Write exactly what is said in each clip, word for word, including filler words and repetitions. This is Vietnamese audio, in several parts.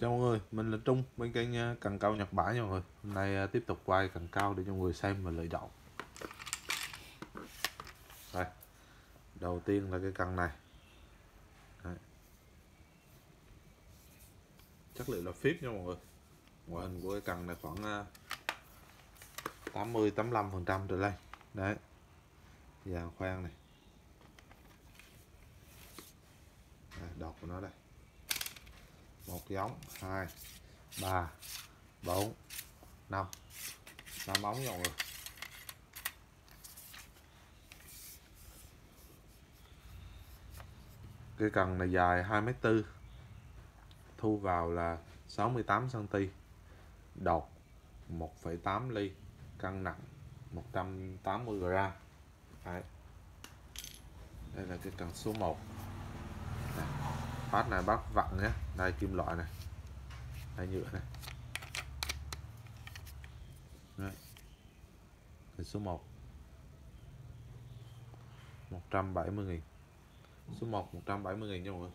Chào mọi người, mình là Trung bên kênh uh, cần câu Nhật Bản nha mọi người. Hôm nay uh, tiếp tục quay cần câu để cho mọi người xem và lựa chọn. Đây, đầu tiên là cái cần này. Đấy. Chất liệu là phíp nha mọi người. Ngoại hình của cái cần này khoảng uh, tám mươi tám mươi lăm phần trăm trở lên. Đấy, dàn khoan này. Đây, đọt của nó đây. Một giống, hai, ba, bốn, năm, năm ống nha mọi người. Cái cần này dài hai mét tư, thu vào là sáu mươi tám xăng ti mét, đọt một phẩy tám ly, cân nặng một trăm tám mươi gram. Đấy. Đây là cái cần số một. Đây. Bát này bát vặn nhé, đây kim loại này, đây nhựa này. Đấy. Cái số một một trăm bảy mươi nghìn, số một một trăm bảy mươi nghìn nha mọi người.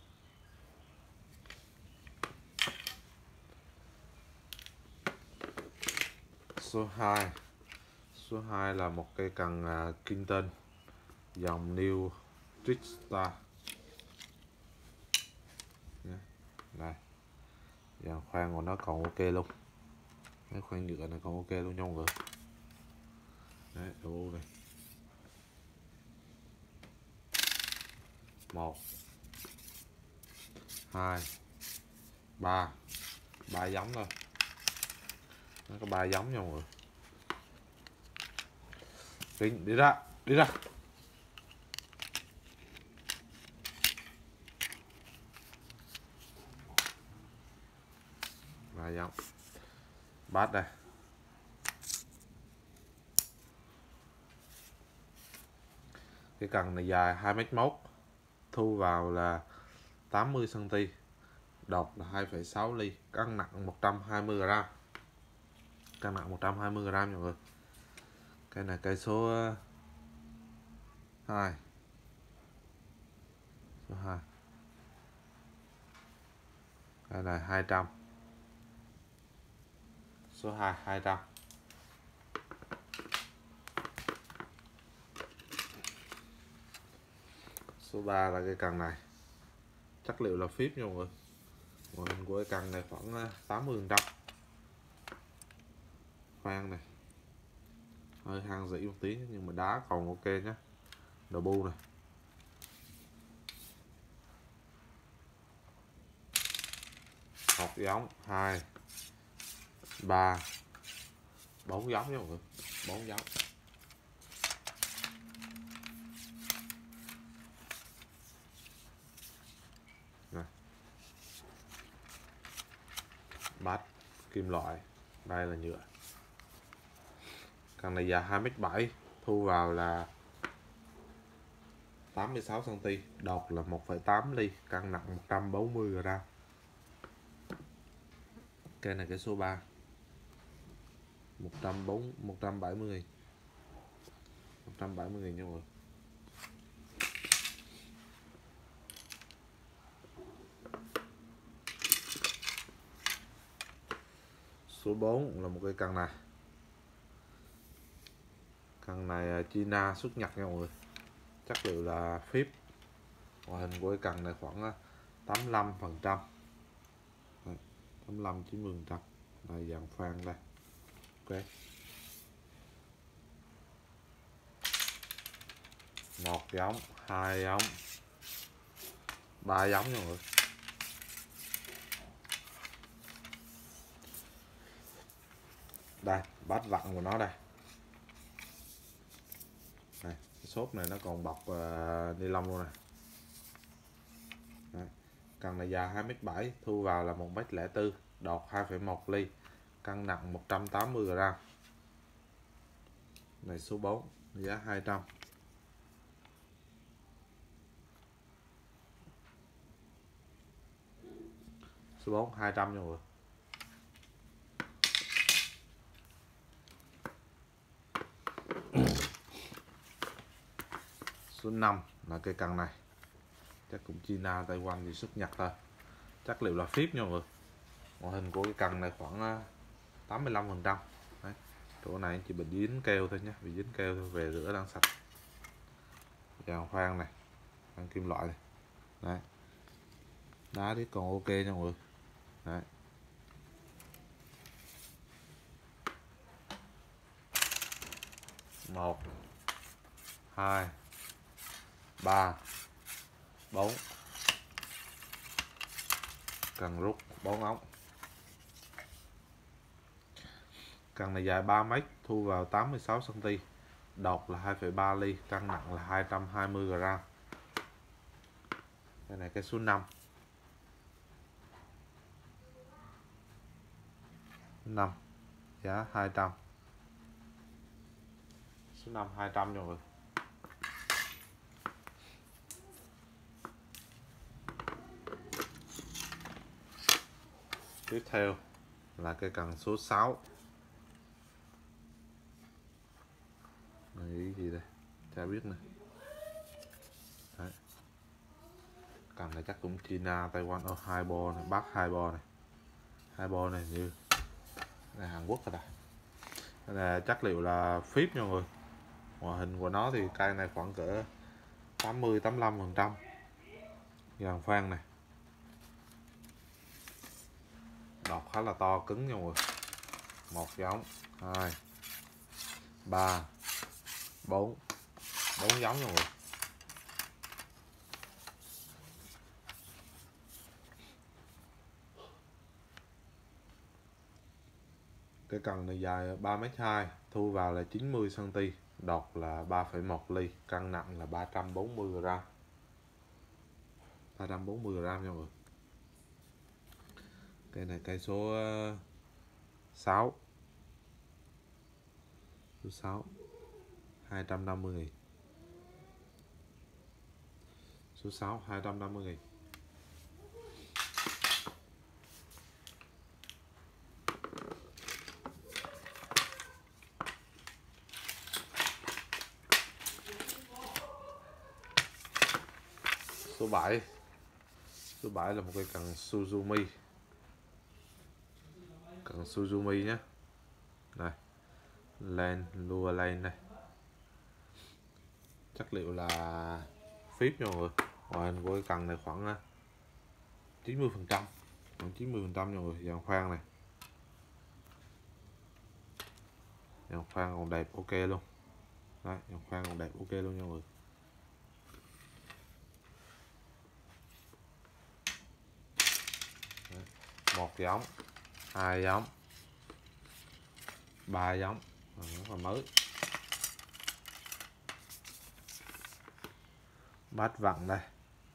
Số hai, số hai là một cây cần uh, Kingston dòng New Trickstar. Đây, dàn khoan của nó còn ok luôn, cái khoan nhựa này còn ok luôn nha mọi người. Đấy, đủ này. Một, hai, ba, ba giống thôi. Nó có ba giống nha mọi người. Đi, đi ra, đi ra. Ba giống. Bát đây. Cái cần này dài hai mét mốt, thu vào là tám mươi xăng ti mét, đọt là hai phẩy sáu ly, cân nặng một trăm hai mươi gram. Cân nặng một trăm hai mươi gram mọi người. Cái này cây số hai. Số hai. Cái này hai trăm. Số hai hai trăm. Số ba là cái cần này. Chất liệu là phíp nha mọi người. Ngoại hình của cái cần này khoảng tám mươi phần trăm. Khoan này hơi hang dỉ một tí nhưng mà đá còn ok nhé. Đầu bu này. Một giống, hai, ba, bốn giống nha mọi người. Bốn giống. Này. Bát kim loại, đây là nhựa. Cần này dài hai mét bảy, thu vào là tám mươi sáu xăng ti mét, đọt là một phẩy tám ly, cân nặng một trăm bốn mươi gram. Cây này cái số ba. một trăm bốn mươi, một trăm bảy mươi nghìn. một trăm bảy mươi nghìn nha mọi người. Số bốn là một cây cần này. Cần này China xuất Nhật nha mọi người. Chất liệu là phíp. Ngoại hình của cái cần này khoảng tám mươi lăm phần trăm. tám mươi lăm chín mươi phần trăm. Đây dàn khoan đây. Ok. Một giống, hai giống, ba giống nha mọi người. Đây, bát vặn của nó đây. Đây, cái xốp này nó còn bọc uh, ni lông luôn nè. Đấy. Cần này dài hai mét bảy, thu vào là một mét lẻ bốn, đọt hai phẩy một ly, cân nặng một trăm tám mươi gram. Này số bốn, giá hai trăm. Số bốn hai trăm nha mọi người. Số năm là cây cần này. Chắc cũng China, Taiwan gì xuất Nhật thôi. Chất liệu là phíp nha mọi người. Ngoại hình của cái cần này khoảng tám mươi lăm phần trăm. Chỗ này chỉ bị dính keo thôi nhé, bị dính keo thôi, về rửa đang sạch. Giàn khoan này, khoan kim loại này. Đấy. Đá thì còn ok nha mọi người. Đấy. Một, hai, ba, bốn. Cần rút bốn ống. Cần này dài ba mét, thu vào tám mươi sáu xăng ti mét, đọt là hai phẩy ba ly, cân nặng là hai trăm hai mươi gam. Đây này cái số năm. năm giá hai trăm. Số năm hai trăm nha mọi người. Tiếp theo là cây cần số sáu. Này cái gì đây? Chả biết này. Đấy. Cần này chắc cũng China, Taiwan, ở hai bo này, Bắc hai bo này. Hai bo này như là Hàn Quốc rồi đây. Đây là chất liệu là phíp nha mọi người. Ngoại hình của nó thì cây này khoảng cỡ tám mươi tám mươi lăm phần trăm. Giàn khoan này. Đọt khá là to cứng nha mọi người. Một giống, hai, ba, bốn, bốn giống nha mọi người. Cái cần này dài ba mét hai, thu vào là chín mươi xăng ti mét, đọt là ba phẩy một ly, cân nặng là ba trăm bốn mươi gam. ba trăm bốn mươi gam nha mọi người. Cây này cây số sáu. Số sáu, hai trăm năm mươi nghìn. Số sáu, hai trăm năm mươi nghìn. Số bảy. Số bảy là một cây cần Suzumi. Cần Suzumi nhé. Này. Len, lua len này. Chất liệu là phíp nha mọi người. Ngoại hình của cái cần này khoảng chín mươi phần trăm. Khoảng chín mươi phần trăm nha mọi người. Giàn khoan này. Giàn khoan còn đẹp ok luôn. Đấy, giàn khoan còn đẹp ok luôn nha mọi người. Đấy. Một giống, hai giống, ba giống, rất là mới. Bát vặn đây.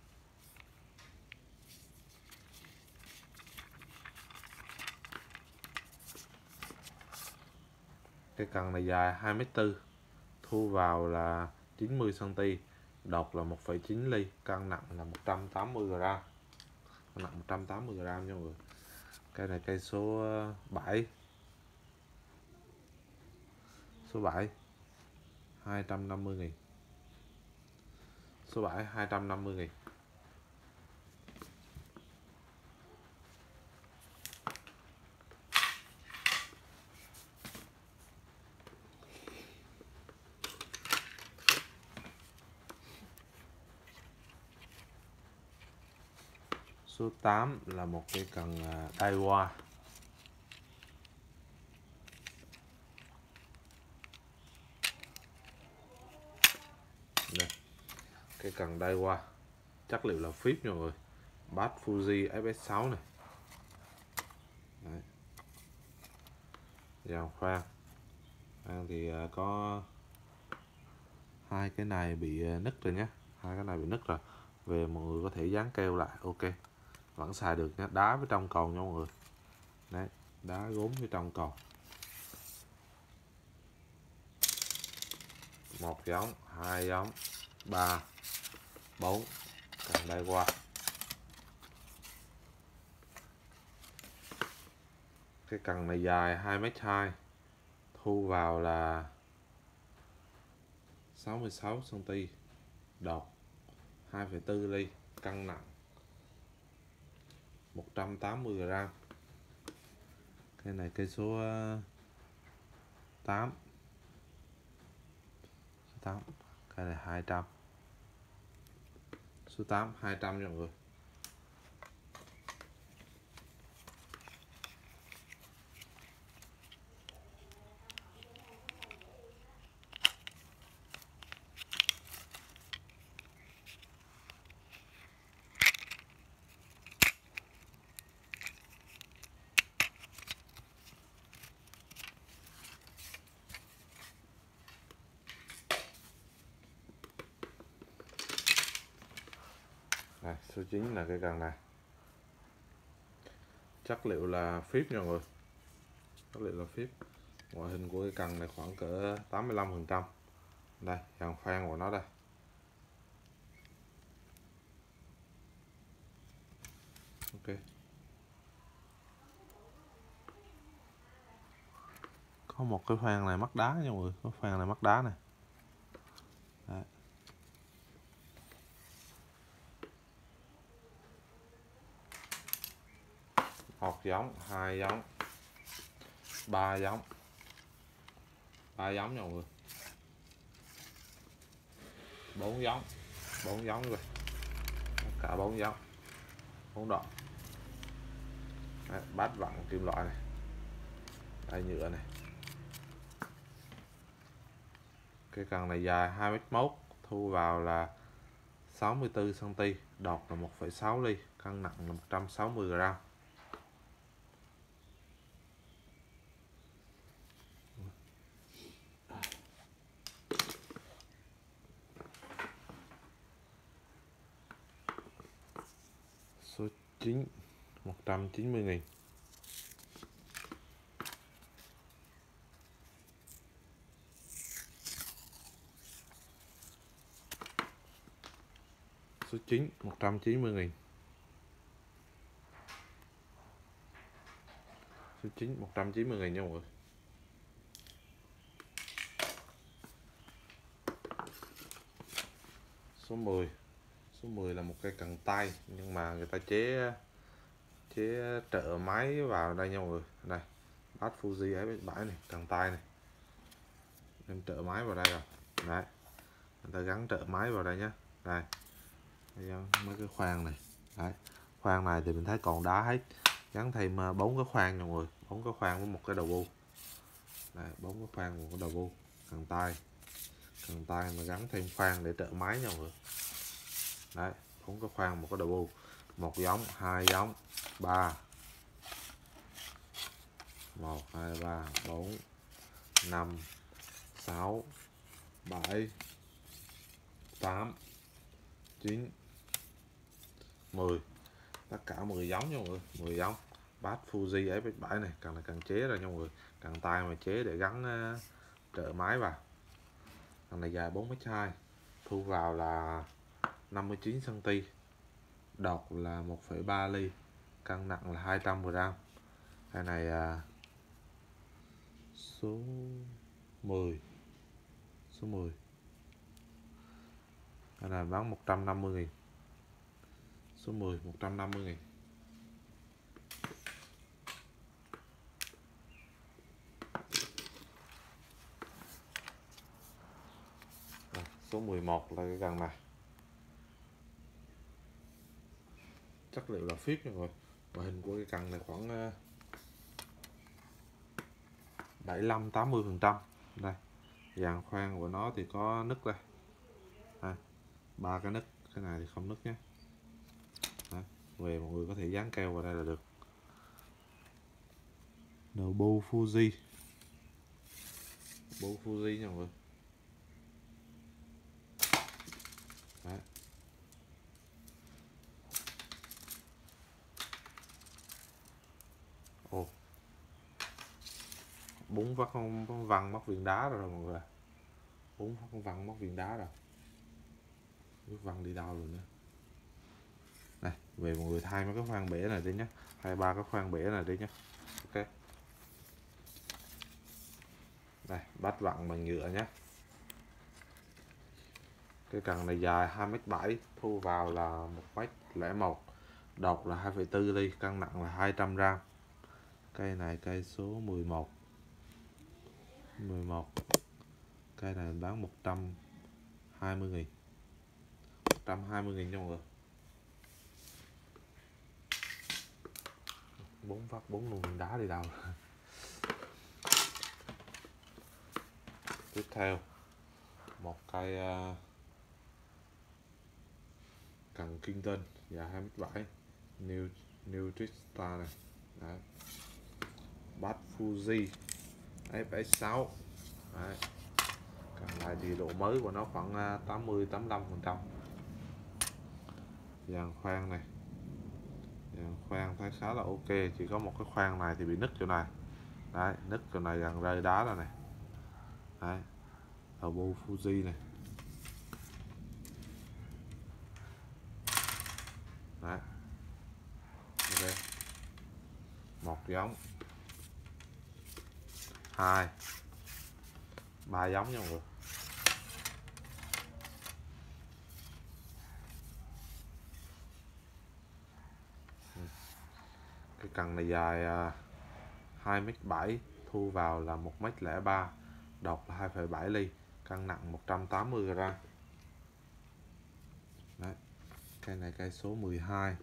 Cái cần này dài hai mét tư, thu vào là chín mươi xăng ti mét, đọt là một phẩy chín ly, cân nặng là một trăm tám mươi gam. Cân nặng một trăm tám mươi gam nha mọi người. Cây này cây số bảy. Số bảy, hai trăm năm mươi nghìn. Số bảy, hai trăm năm mươi nghìn. Số tám là một cây cần Daiwa. Đây. Cây cần Daiwa. Chất liệu là phíp nha mọi người. Bát Fuji ép ét sáu này. Đấy. Giàn khoan. Khoan thì có hai cái này bị nứt rồi nhé. Hai cái này bị nứt rồi. Về mọi người có thể dán keo lại. Ok. Vẫn xài được nhé. Đá với trong còn nha mọi người. Đấy. Đá gốm với trong còn. Một giống, hai giống, ba, bốn. Cần Daiwa. Cái cần này dài hai mét hai, thu vào là sáu mươi sáu xăng ti mét, đọt hai phẩy bốn ly, cân nặng một trăm tám mươi gam. Cây này cây số tám. Số tám. Cây này hai trăm. Số tám hai trăm nha mọi người. Này, số chín là cái cần này. Chất liệu là phíp nha mọi người. Chất liệu là phíp. Ngoại hình của cái cần này khoảng cỡ tám mươi lăm phần trăm. Đây, dàn khoan của nó đây. Ok. Có một cái khoan này mắc đá nha mọi người. Có khoan này mắc đá này. Đấy. Một giống, hai giống, ba giống, ba giống nha mọi người, bốn giống, bốn giống rồi, cả bốn giống, bốn đoạn. Đấy, bát vặn kim loại này, đây nhựa này. Cái cần này dài hai mét mốt, thu vào là sáu mươi tư xăng ti mét, đọt là một phẩy sáu ly, cân nặng là một trăm sáu mươi gam. Số chín một trăm chín mươi nghìn. Số chín một trăm chín mươi nghìn. Số chín một trăm chín mươi nghìn nha mọi người. Số mười. Số mười là một cây cần tay nhưng mà người ta chế chế trợ máy vào đây nha mọi người. Đây, bát Fuji ép ét bảy này, cần tay này. Em trợ máy vào đây rồi. Đấy. Người ta gắn trợ máy vào đây nhé. Đây. Đây mấy cái khoang này. Đấy. Khoang này thì mình thấy còn đá hết. Gắn thêm bốn cái khoang nha mọi người, bốn cái khoang với một cái đầu bu. Đây, bốn cái khoang một cái đầu bu, cần tay. Cần tay mà gắn thêm khoang để trợ máy nha mọi người. Đấy, bốn cái khoang một cái đầu bu. Một giống, hai giống, ba. một hai ba bốn năm sáu bảy tám chín mười. Tất cả mười giống nha mọi người, mười giống. Bát Fuji ép ét bảy này, cần là cần chế ra nha mọi người, cần tay mà chế để gắn uh, trợ máy vào. Cần này dài bốn mét hai, thu vào là năm mươi chín xăng ti mét, đọt là một phẩy ba ly, cân nặng là hai trăm gam. Cái này uh, số mười. Số mười. Cái này bán một trăm năm mươi nghìn. Số mười một trăm năm mươi nghìn. Rồi, số mười một là cái cần này. Chất liệu là phíp nha mọi người. Và hình của cái cần này khoảng bảy mươi lăm tám mươi phần trăm. Đây, dàn khoan của nó thì có nứt đây. Đây, ba cái nứt, cái này thì không nứt nhé. Đấy, về mọi người có thể dán keo vào đây là được. Đầu bu Fuji. Bu Fuji nha mọi người. Đấy. Ồ, bốn phát con văng mắc viên đá rồi, rồi mọi người. Bốn phát con văng mắc viên đá rồi. Biết văng đi đâu rồi nữa. Này, về mọi người thay mấy cái khoang bể này đi nhé, hai ba cái khoang bể này đi nhé. Ok. Đây, bát vặn bằng nhựa nhé. Cái cần này dài hai mét bảy, thu vào là một mét lẻ một, đọt là hai phẩy bốn ly, cân nặng là hai trăm gam. Cây này cây số mười một. mười một. Cây này bán một trăm hai mươi nghìn. một trăm hai mươi nghìn nha mọi người. Bốn phát bốn luôn đá đi đâu. Tiếp theo một cây uh, cần Kington dài hai mét bảy, New New Trista này. Đấy. Bass Fuji ép ét sáu. Đấy. Còn lại thì độ mới của nó khoảng tám mươi tám mươi lăm phần trăm. Dàn khoan này, dàn khoan thấy khá là ok, chỉ có một cái khoan này thì bị nứt chỗ này. Đấy, nứt chỗ này gần rơi đá rồi này. Đấy, đầu bu Fuji này. Đấy. Ok. Một giống, hai, ba giống nha mọi người. Cái cần này dài hai mét bảy, thu vào là một mét lẻ ba, độc là hai phẩy bảy ly, cân nặng một trăm tám mươi gram. Đấy. Cây này cây số mười hai.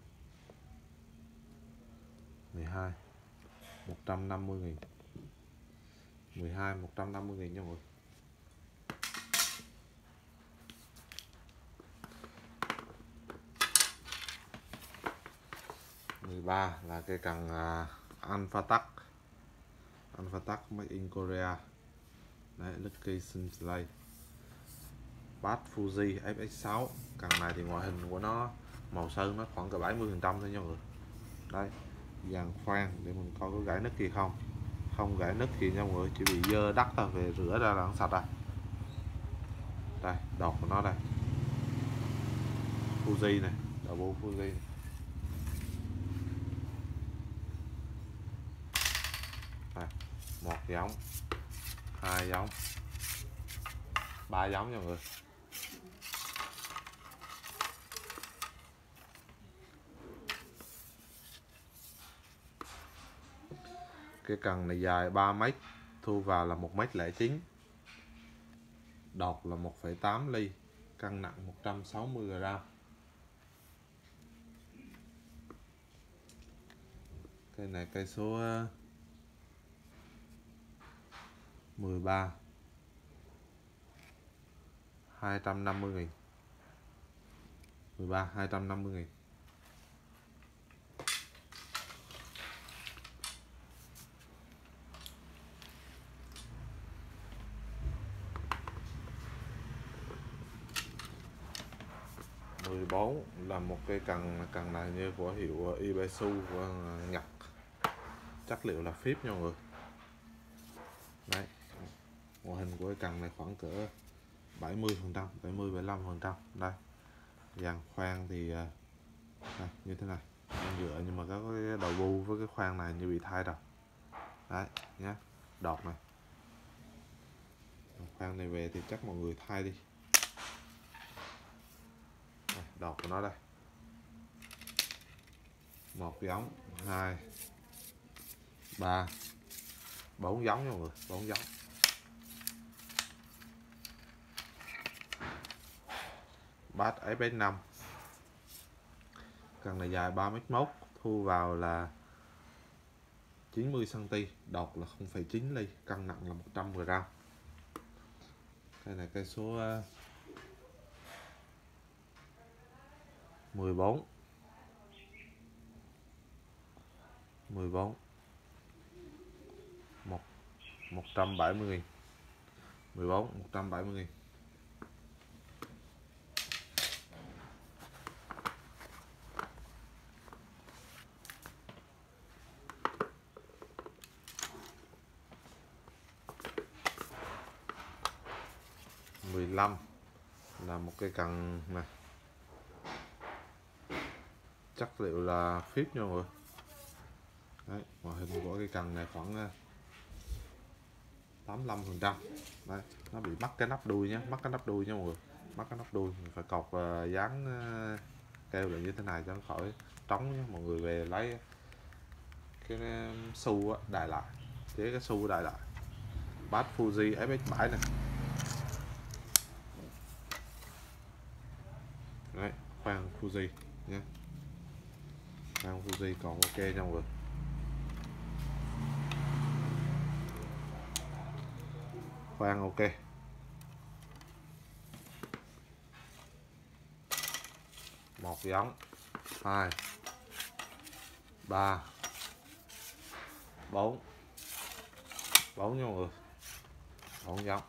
mười hai, một trăm năm mươi nghìn. mười hai, một trăm năm mươi nghìn nha mọi người. mười ba là cây cần uh, Alphatech. Alphatech made in Korea. Đấy, Lucky Sunslay. Bass Fuji ép ét sáu. Cần này thì ngoại hình của nó, màu sơn nó khoảng cỡ bảy mươi phần trăm thôi nha mọi người. Đây, dàn khoan để mình coi có gãy nứt gì không. Không gãy nứt gì nha mọi người, chỉ bị dơ đất thôi, về rửa ra là nó sạch rồi. Đây, đọt của nó đây. Fuji này, đầu bu Fuji này. Đây, một giống, hai giống, ba giống nha mọi người. Cái cần này dài ba mét, thu vào là một mét lẻ chín, đọt là một phẩy tám ly, cân nặng một trăm sáu mươi gram. Cây này cây số mười ba, hai trăm năm mươi nghìn. mười ba, hai trăm năm mươi nghìn. mười bốn là một cây cần cần này như của hiệu Ibesu của Nhật. Chất liệu là phíp nha mọi người. Đấy. Ngoại hình của cái cần này khoảng cỡ bảy mươi phần trăm, bảy mươi bảy mươi lăm phần trăm. Đây. Dàn khoan thì đây, như thế này. Nhựa nhưng mà có cái đầu bu với cái khoan này như bị thay rồi. Đấy nhá. Đọt này. Khoan này về thì chắc mọi người thay đi. Đây, đọt của nó đây. Một giống, hai, ba, bốn giống nha mọi người, bốn giống. Bass ép ét năm. Cần này dài ba mét mốt, thu vào là chín mươi xăng ti mét, đọt là không phẩy chín ly, cân nặng là một trăm gram. Cây này cây số mười bốn. mười bốn. một một trăm bảy mươi nghìn. mười bốn, một trăm bảy mươi nghìn. mười lăm là một cây cần này. Chất liệu là phíp nha mọi người. Đấy, ngoại hình của cây cần này khoảng tám mươi lăm phần trăm. Đấy, nó bị mắc cái nắp đuôi nhé, mắc cái nắp đuôi nha mọi người, mắc cái nắp đuôi, mình phải cột uh, dán uh, keo lại như thế này cho nó khỏi trống nhé. Mọi người về lấy cái xu á, đại lại, chế cái xu đại lại. Bát Fuji ép ích bảy này. Đấy, khoang Fuji nhé. Khoang Fuji còn ok nha mọi người. Khoang ok. Một giống, hai, ba, bốn, bốn nha mọi người, bốn giống.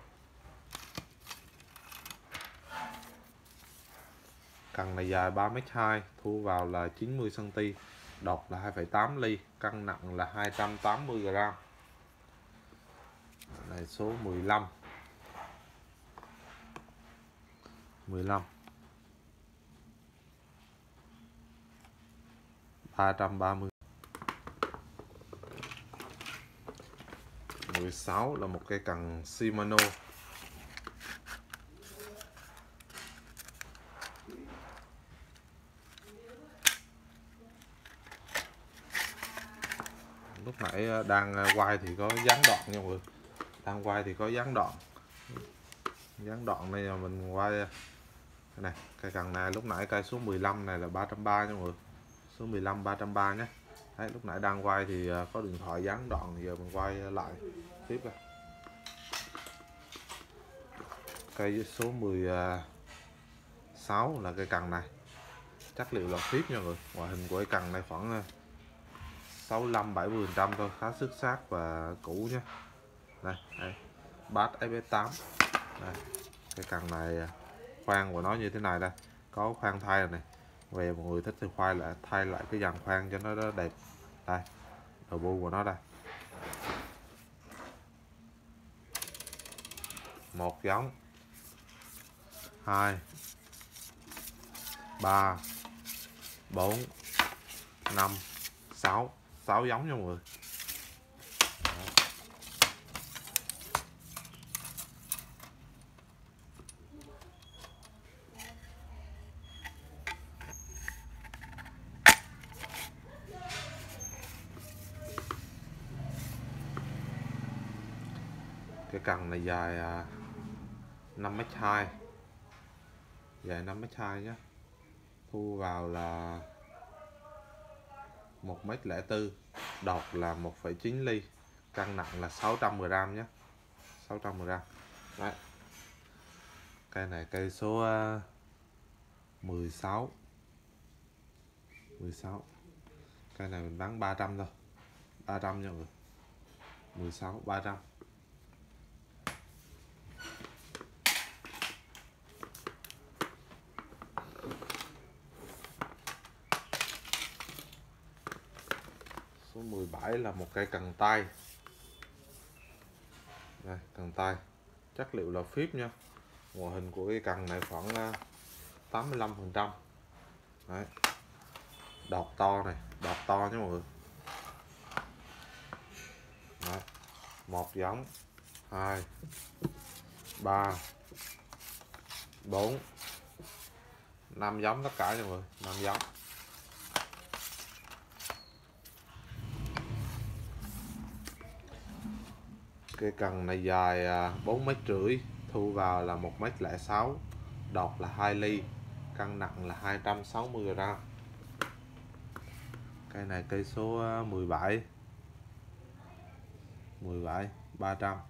Cần này dài ba mét hai, thu vào là chín mươi xăng ti mét, đọt là hai phẩy tám ly, cân nặng là hai trăm tám mươi gam. Này số mười lăm. mười lăm. ba trăm ba mươi. mười sáu là một cây cần Shimano. Lúc nãy đang quay thì có gián đoạn nha mọi người. Đang quay thì có gián đoạn. Gián đoạn này là mình quay cái này, cây cần này lúc nãy cây số mười lăm này là ba trăm ba mươi nha mọi người. Số mười lăm ba trăm ba mươi nhé. Đấy, lúc nãy đang quay thì có điện thoại gián đoạn, giờ mình quay lại tiếp đây. Cây số mười sáu là cây cần này, chất liệu là phíp nha mọi người. Ngoại hình của cây cần này khoảng sáu mươi lăm bảy mươi phần trăm thôi, khá xuất sắc và cũ nhé. Đây, đây. Bát ép ét tám. Đây, cây cần này khoang của nó như thế này đây, có khoang thay rồi này. Về mọi người thích thì khoai lại thay lại cái dàn khoang cho nó đẹp. Đây, đầu bu của nó đây. Một giống, hai, ba, bốn, năm, sáu, sáu giống nha mọi người. Cái cần này dài năm mét hai, dài năm mét hai nhé, thu vào là một mét lẻ bốn, đọt là một phẩy chín ly, cân nặng là sáu trăm gam nhé, sáu trăm gam. Đấy, cây này cây số mười sáu, mười sáu, cây này mình bán ba trăm thôi, ba trăm nha mọi người, mười sáu ba trăm. Số mười bảy là một cây cần tay. Đây, cần tay, chất liệu là phíp nha. Ngoại hình của cái cần này khoảng tám mươi lăm phần trăm. Đấy, đọt to này, đọt to nhé mọi người. Đấy, một giống, hai, ba, bốn, năm giống tất cả nha mọi người, năm giống. Cây cần này dài bốn mét rưỡi, thu vào là một mét lẻ sáu, đọt là hai ly, cân nặng là hai trăm sáu mươi gam. Cây này cây số mười bảy, mười bảy ba trăm.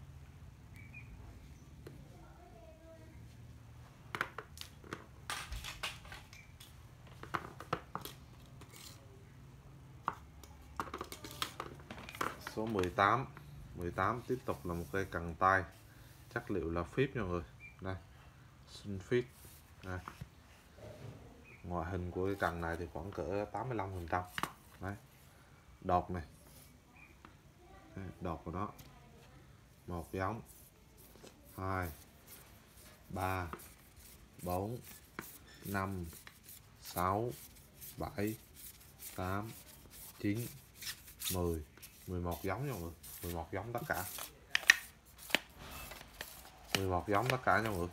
Số mười tám, mười tám tiếp tục là một cây cần tay, chất liệu là phíp nha mọi người. Đây, Sunfit. Đây, ngoại hình của cái cần này thì khoảng cỡ tám mươi lăm phần trăm. Đấy, đọt này, đây, đọt của nó, một giống, hai, ba, bốn, năm, sáu, bảy, tám, chín, mười, mười một giống nha mọi người, mười một giống tất cả, mười một giống tất cả nha mọi người.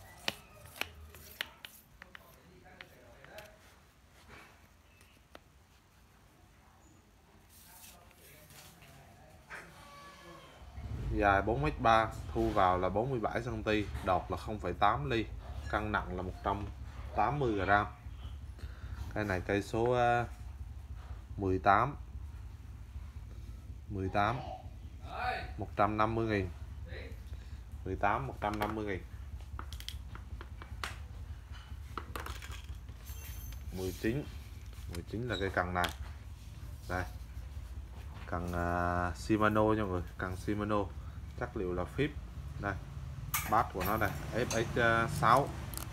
dài bốn mét ba, thu vào là bốn mươi bảy xăng ti mét, đọt là không phẩy tám ly, cân nặng là một trăm tám mươi gram. Cây này cây số uh, mười tám mười tám một trăm năm mươi nghìn, mười tám một trăm năm mươi nghìn. mười chín mười chín là cây cần này. Đây, cần uh, Shimano nha mọi người, cần Shimano, chất liệu là phíp. Đây, bát của nó đây, ép ích sáu.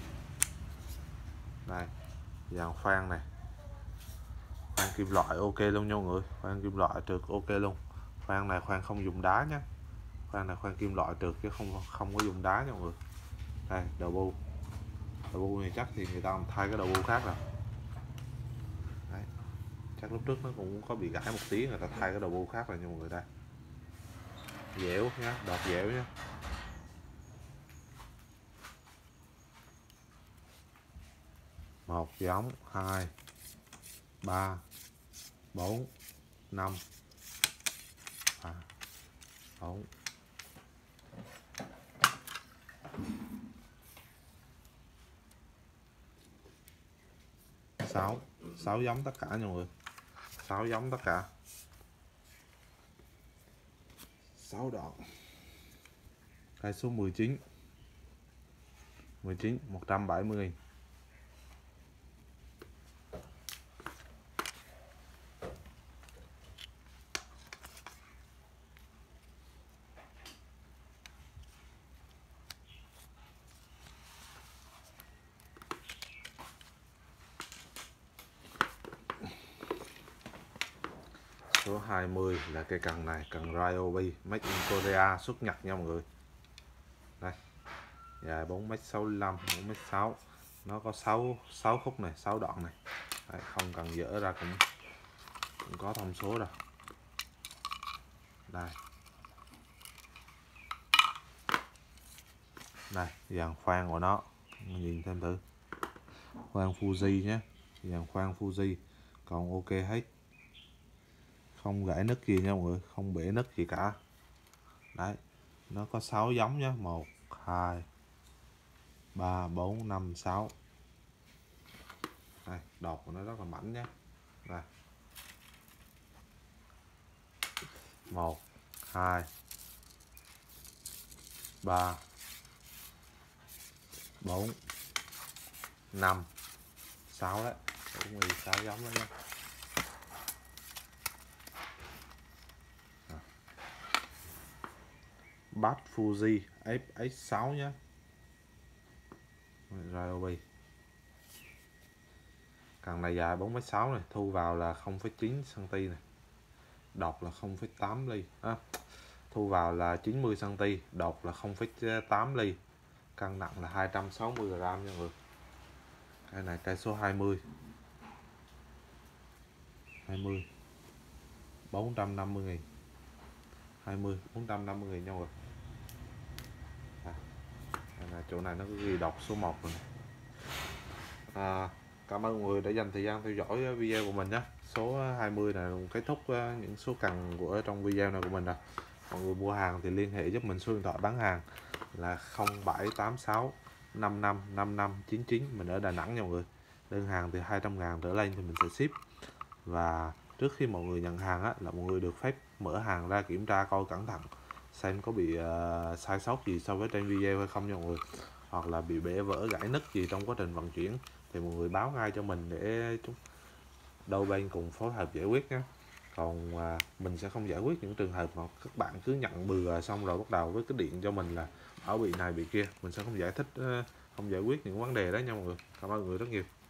Đây, dàn khoan này, khoan kim loại ok luôn nha mọi người, khoan kim loại trượt ok luôn. Khoan này khoan không dùng đá nhé, khoan này khoan kim loại trượt chứ không không có dùng đá nha mọi người. Đây, đầu bu, đầu bu này chắc thì người ta thay cái đầu bu khác rồi. Đấy, chắc lúc trước nó cũng có bị gãy một tí, người ta thay cái đầu bu khác rồi nha mọi người. Đây, dẻo nhá, đọt dẻo nhá. Một giống, hai, ba, bốn, năm, à, bốn, sáu, sáu giống tất cả nha mọi người, sáu giống tất cả, sáu đoạn. Cây số mười chín, mười chín một trăm bảy mươi nghìn. Số hai mươi là cây cần này, cần Ryobi Made in Korea, xuất Nhật nha mọi người. Đây, dài bốn mét sáu mươi lăm, bốn mét sáu, nó có sáu, sáu khúc này, sáu đoạn này. Đây, không cần dỡ ra cũng, cũng có thông số rồi. Đây, đây dàn khoan của nó, nhìn thêm thử, khoan Fuji nhé, dàn khoan Fuji còn ok hết, không gãy nứt gì nha mọi người, không bể nứt gì cả. Đấy, nó có sáu giống nhé, một, hai, ba, bốn, năm, sáu. Đây, đọt của nó rất là mảnh nhé. Đây, một, hai, ba, bốn, năm, sáu đấy, cũng mười sáu giống đó nhé. Bát Fuji ép ích sáu nhé, Ryobi. Cần này dài bốn mét sáu này, thu vào là không phẩy chín xăng ti mét này, đọt là không phẩy tám ly, à, thu vào là chín mươi xăng ti mét, đọt là không phẩy tám ly, cân nặng là hai trăm sáu mươi gram nha mọi người. Cái này cây số hai mươi, hai mươi, bốn trăm năm mươi nghìn, hai mươi, bốn trăm năm mươi nghìn nha mọi người. À, là chỗ này nó có ghi đọc số một rồi. À, cảm ơn mọi người đã dành thời gian theo dõi video của mình nhé. Số hai mươi này kết thúc những số cần của trong video này của mình rồi. Mọi người mua hàng thì liên hệ giúp mình số điện thoại bán hàng là không bảy tám sáu năm năm năm năm chín chín, mình ở Đà Nẵng nha mọi người. Đơn hàng từ hai trăm ngàn trở lên thì mình sẽ ship. Và trước khi mọi người nhận hàng á, là mọi người được phép mở hàng ra kiểm tra coi cẩn thận xem có bị uh, sai sót gì so với trên video hay không nha mọi người, hoặc là bị bể vỡ gãy nứt gì trong quá trình vận chuyển thì mọi người báo ngay cho mình để chúng đôi bên cùng phối hợp giải quyết nhé. Còn uh, mình sẽ không giải quyết những trường hợp mà các bạn cứ nhận bừa xong rồi bắt đầu với cái điện cho mình là bảo bị này bị kia, mình sẽ không giải thích uh, không giải quyết những vấn đề đó nha mọi người. Cảm ơn mọi người rất nhiều.